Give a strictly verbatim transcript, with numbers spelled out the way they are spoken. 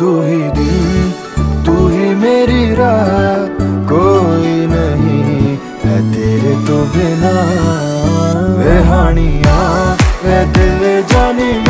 तू ही दिल, तू ही मेरी राह, कोई नहीं है तेरे तो बिना। वे हानिया वे दिल जानी